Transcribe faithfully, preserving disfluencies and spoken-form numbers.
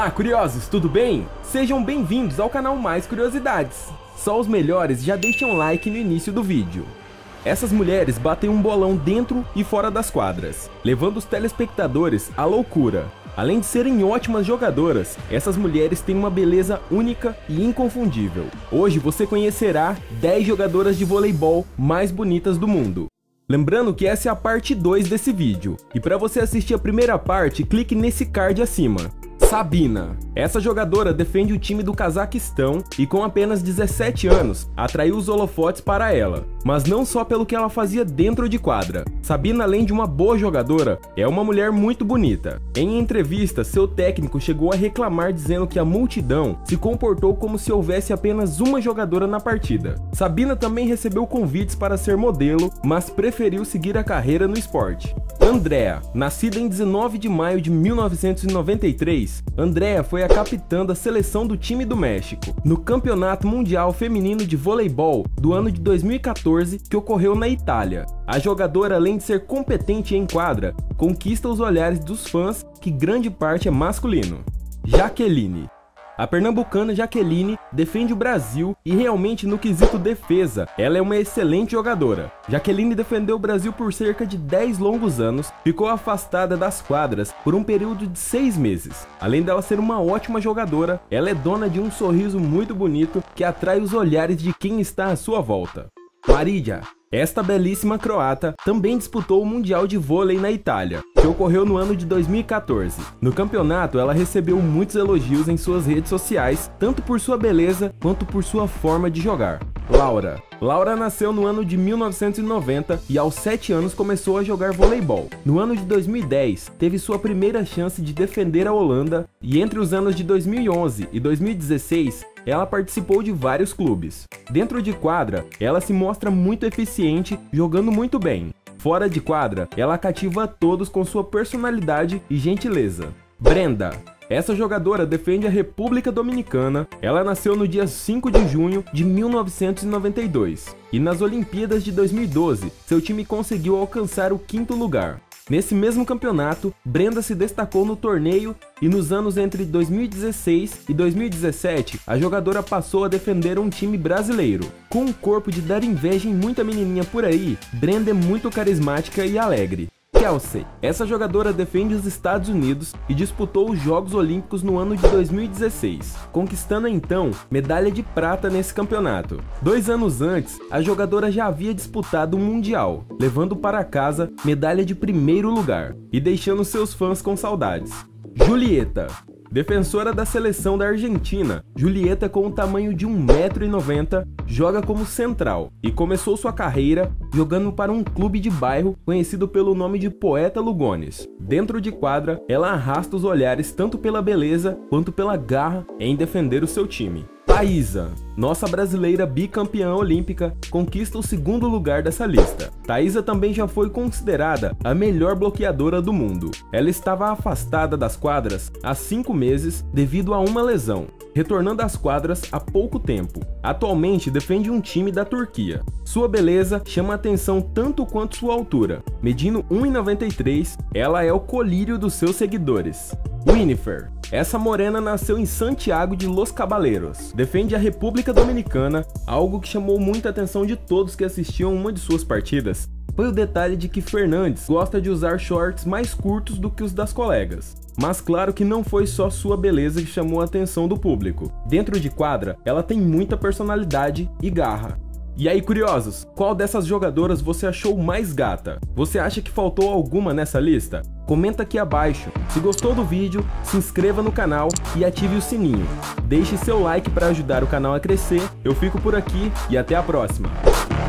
Olá, curiosos, tudo bem? Sejam bem-vindos ao canal Mais Curiosidades. Só os melhores já deixam like no início do vídeo. Essas mulheres batem um bolão dentro e fora das quadras, levando os telespectadores à loucura. Além de serem ótimas jogadoras, essas mulheres têm uma beleza única e inconfundível. Hoje você conhecerá dez jogadoras de voleibol mais bonitas do mundo. Lembrando que essa é a parte dois desse vídeo, e para você assistir a primeira parte, clique nesse card acima. Sabina. Essa jogadora defende o time do Cazaquistão e com apenas dezessete anos, atraiu os holofotes para ela. Mas não só pelo que ela fazia dentro de quadra. Sabina, além de uma boa jogadora, é uma mulher muito bonita. Em entrevista, seu técnico chegou a reclamar dizendo que a multidão se comportou como se houvesse apenas uma jogadora na partida. Sabina também recebeu convites para ser modelo, mas preferiu seguir a carreira no esporte. Andrea. Nascida em dezenove de maio de mil novecentos e noventa e três, Andrea foi a capitã da seleção do time do México no Campeonato Mundial Feminino de Voleibol do ano de dois mil e quatorze, que ocorreu na Itália. A jogadora, além de ser competente em quadra, conquista os olhares dos fãs, que grande parte é masculino. Jaqueline. A pernambucana Jaqueline defende o Brasil e realmente no quesito defesa, ela é uma excelente jogadora. Jaqueline defendeu o Brasil por cerca de dez longos anos, ficou afastada das quadras por um período de seis meses. Além dela ser uma ótima jogadora, ela é dona de um sorriso muito bonito que atrai os olhares de quem está à sua volta. Marija. Esta belíssima croata também disputou o Mundial de Vôlei na Itália, que ocorreu no ano de dois mil e quatorze. No campeonato, ela recebeu muitos elogios em suas redes sociais, tanto por sua beleza quanto por sua forma de jogar. Laura. Laura nasceu no ano de mil novecentos e noventa e aos sete anos começou a jogar voleibol. No ano de dois mil e dez, teve sua primeira chance de defender a Holanda e entre os anos de dois mil e onze e dois mil e dezesseis, ela participou de vários clubes. Dentro de quadra, ela se mostra muito eficiente, jogando muito bem. Fora de quadra, ela cativa a todos com sua personalidade e gentileza. Brenda. Essa jogadora defende a República Dominicana. Ela nasceu no dia cinco de junho de mil novecentos e noventa e dois. E nas Olimpíadas de dois mil e doze, seu time conseguiu alcançar o quinto lugar. Nesse mesmo campeonato, Brenda se destacou no torneio e nos anos entre dois mil e dezesseis e dois mil e dezessete, a jogadora passou a defender um time brasileiro. Com um corpo de dar inveja em muita menininha por aí, Brenda é muito carismática e alegre. Kelsey. Essa jogadora defende os Estados Unidos e disputou os Jogos Olímpicos no ano de dois mil e dezesseis, conquistando então medalha de prata nesse campeonato. Dois anos antes, a jogadora já havia disputado o Mundial, levando para casa medalha de primeiro lugar e deixando seus fãs com saudades. Julieta. Defensora da seleção da Argentina, Julieta, com o tamanho de um metro e noventa, joga como central e começou sua carreira jogando para um clube de bairro conhecido pelo nome de Poeta Lugones. Dentro de quadra, ela arrasta os olhares tanto pela beleza quanto pela garra em defender o seu time. Thaisa. Nossa brasileira bicampeã olímpica conquista o segundo lugar dessa lista. Thaisa também já foi considerada a melhor bloqueadora do mundo. Ela estava afastada das quadras há cinco meses devido a uma lesão, retornando às quadras há pouco tempo. Atualmente defende um time da Turquia. Sua beleza chama a atenção tanto quanto sua altura. Medindo um e noventa e três, ela é o colírio dos seus seguidores. Winifred. Essa morena nasceu em Santiago de Los Caballeros. Defende a República Dominicana. Algo que chamou muita atenção de todos que assistiam uma de suas partidas foi o detalhe de que Fernandes gosta de usar shorts mais curtos do que os das colegas. Mas claro que não foi só sua beleza que chamou a atenção do público. Dentro de quadra, ela tem muita personalidade e garra. E aí, curiosos, qual dessas jogadoras você achou mais gata? Você acha que faltou alguma nessa lista? Comenta aqui abaixo. Se gostou do vídeo, se inscreva no canal e ative o sininho. Deixe seu like para ajudar o canal a crescer. Eu fico por aqui e até a próxima.